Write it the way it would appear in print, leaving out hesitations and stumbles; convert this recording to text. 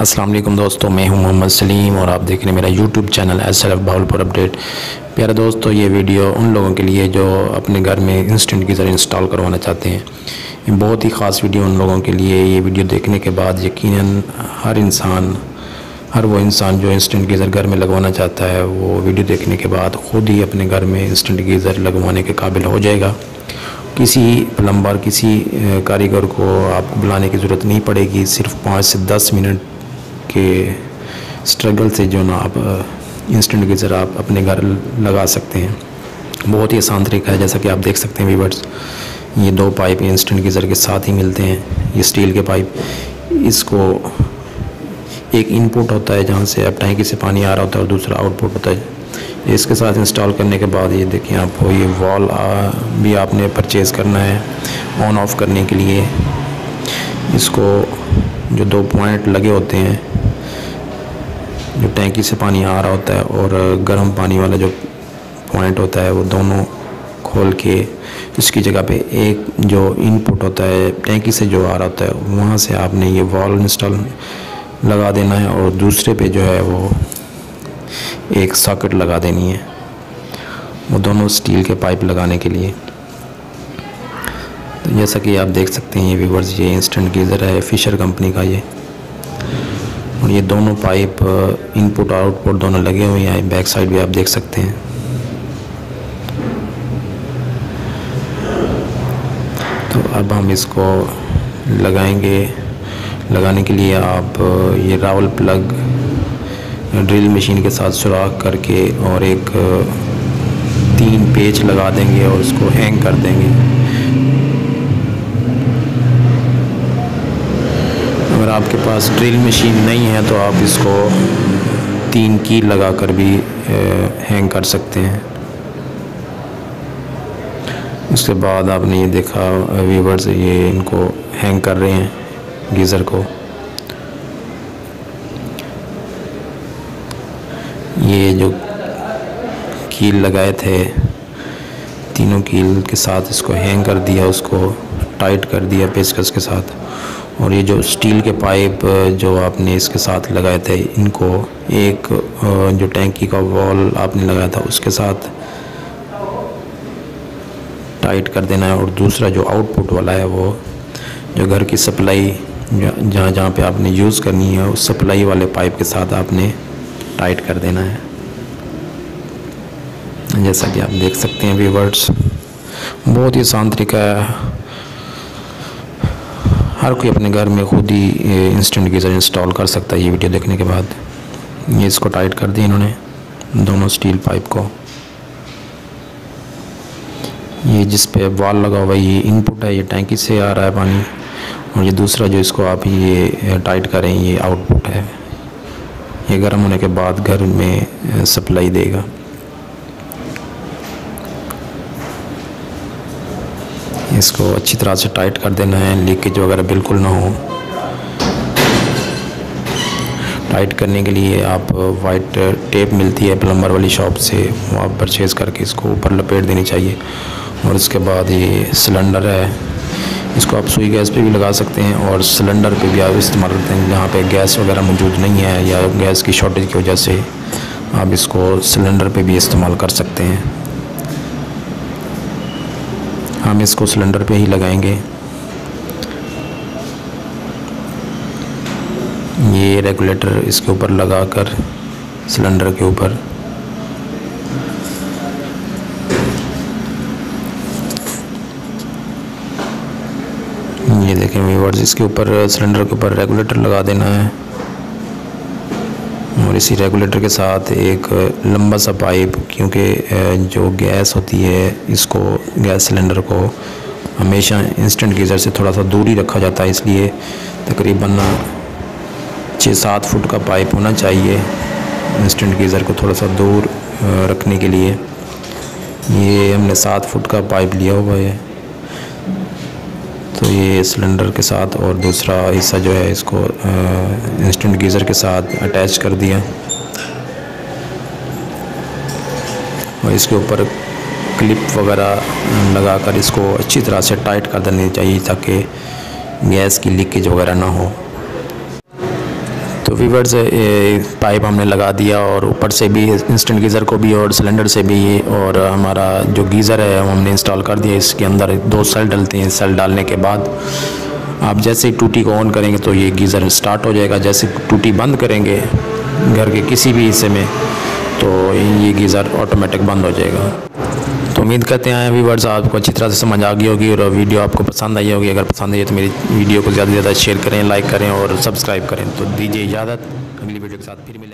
अस्सलाम वालेकुम दोस्तों, मैं हूं मोहम्मद सलीम और आप देख रहे हैं मेरा YouTube channel SLF Bahawalpur update. प्यारे दोस्तों, ये वीडियो उन लोगों के लिए जो अपने घर में इंस्टेंट गीज़र इंस्टॉल करवाना चाहते हैं। ये बहुत ही ख़ास वीडियो उन लोगों के लिए। ये वीडियो देखने के बाद यकीनन हर वो इंसान जो इंस्टेंट गीज़र घर में लगवाना चाहता है, वो वीडियो देखने के बाद ख़ुद ही अपने घर में इंस्टेंट गीज़र लगवाने के काबिल हो जाएगा। किसी प्लम्बर, किसी कारीगर को आपको बुलाने की ज़रूरत नहीं पड़ेगी। सिर्फ 5 से 10 मिनट के स्ट्रगल से जो ना आप इंस्टेंट गीज़र आप अपने घर लगा सकते हैं। बहुत ही आसान तरीका है। जैसा कि आप देख सकते हैं व्यूअर्स, ये 2 पाइप इंस्टेंट गीज़र के साथ ही मिलते हैं। ये स्टील के पाइप, इसको एक इनपुट होता है जहाँ से अब टैंकी से पानी आ रहा होता है और दूसरा आउटपुट होता है। इसके साथ इंस्टॉल करने के बाद ये देखिए आपको ये वॉल भी आपने परचेज़ करना है ऑन ऑफ करने के लिए। इसको जो 2 पॉइंट लगे होते हैं, जो टैंकी से पानी आ रहा होता है और गर्म पानी वाला जो पॉइंट होता है, वो दोनों खोल के इसकी जगह पे एक जो इनपुट होता है टैंकी से जो आ रहा होता है, वहाँ से आपने ये वॉल इंस्टॉल लगा देना है और दूसरे पे जो है वो एक सॉकेट लगा देनी है, वो दोनों स्टील के पाइप लगाने के लिए। तो जैसा कि आप देख सकते हैं ये व्यूअर्स, ये इंस्टेंट गीज़र है फिशर कंपनी का ये, और ये दोनों पाइप इनपुट आउटपुट दोनों लगे हुए हैं। बैक साइड भी आप देख सकते हैं। तो अब हम इसको लगाएंगे। लगाने के लिए आप ये रावल प्लग ड्रिल मशीन के साथ सुराख करके और एक 3 पेच लगा देंगे और उसको हैंग कर देंगे। अगर आपके पास ड्रिल मशीन नहीं है तो आप इसको 3 कील लगा कर भी हैंग कर सकते हैं। उसके बाद आपने ये देखा व्यूअर्स, ये इनको हैंग कर रहे हैं गीज़र को। ये जो कील लगाए थे, तीनों कील के साथ इसको हैंग कर दिया, उसको टाइट कर दिया पेचकस के साथ। और ये जो स्टील के पाइप जो आपने इसके साथ लगाए थे, इनको एक जो टैंकी का वॉल आपने लगाया था उसके साथ टाइट कर देना है, और दूसरा जो आउटपुट वाला है वो जो घर की सप्लाई जहाँ पे आपने यूज़ करनी है, उस सप्लाई वाले पाइप के साथ आपने टाइट कर देना है। जैसा कि आप देख सकते हैं व्यूअर्स, बहुत ही आसान तरीका है। हर कोई अपने घर में खुद ही इंस्टेंट गीज़र इंस्टॉल कर सकता है। ये वीडियो देखने के बाद ये इसको टाइट कर दिया इन्होंने, दोनों स्टील पाइप को। ये जिस पे वॉल लगा हुआ है ये इनपुट है, ये टैंकी से आ रहा है पानी, और ये दूसरा जो इसको आप ये टाइट करें ये आउटपुट है। ये गर्म होने के बाद घर में सप्लाई देगा। इसको अच्छी तरह से टाइट कर देना है, लीकेज वगैरह बिल्कुल ना हो। टाइट करने के लिए आप वाइट टेप मिलती है प्लम्बर वाली शॉप से, वो आप परचेज़ करके इसको ऊपर लपेट देनी चाहिए। और उसके बाद ये सिलेंडर है, इसको आप सुई गैस पे भी लगा सकते हैं और सिलेंडर पे भी आप इस्तेमाल करते हैं। जहाँ पे गैस वगैरह मौजूद नहीं है या गैस की शॉर्टेज की वजह से आप इसको सिलेंडर पे भी इस्तेमाल कर सकते हैं। हम इसको सिलेंडर पे ही लगाएंगे। ये रेगुलेटर इसके ऊपर लगाकर सिलेंडर के ऊपर ये देखें व्यूअर्स, इसके ऊपर सिलेंडर के ऊपर रेगुलेटर लगा देना है, और इसी रेगुलेटर के साथ एक लंबा सा पाइप, क्योंकि जो गैस होती है इसको गैस सिलेंडर को हमेशा इंस्टेंट गीज़र से थोड़ा सा दूर ही रखा जाता है, इसलिए तकरीबन 6-7 फुट का पाइप होना चाहिए इंस्टेंट गीज़र को थोड़ा सा दूर रखने के लिए। ये हमने 7 फुट का पाइप लिया हुआ है। तो ये सिलेंडर के साथ और दूसरा हिस्सा जो है इसको इंस्टेंट गीज़र के साथ अटैच कर दिया, और इसके ऊपर क्लिप वगैरह लगाकर इसको अच्छी तरह से टाइट कर देनी चाहिए ताकि गैस की लीकेज वगैरह ना हो। तो व्यूअर्स पाइप हमने लगा दिया और ऊपर से भी इंस्टेंट गीज़र को भी और सिलेंडर से भी, और हमारा जो गीज़र है वो हमने इंस्टॉल कर दिया। इसके अंदर 2 सेल डलते हैं। सेल डालने के बाद आप जैसे ही टूटी को ऑन करेंगे तो ये गीज़र स्टार्ट हो जाएगा। जैसे टूटी बंद करेंगे घर के किसी भी हिस्से में तो ये गीज़र ऑटोमेटिक बंद हो जाएगा। तो उम्मीद करते हैं व्यूअर्स आपको अच्छी तरह से समझ आ गई होगी और वीडियो आपको पसंद आई होगी। अगर पसंद आई है तो मेरी वीडियो को ज़्यादा से ज़्यादा शेयर करें, लाइक करें और सब्सक्राइब करें। तो दीजिए इजाज़त, अगली वीडियो के साथ फिर मिलेंगे।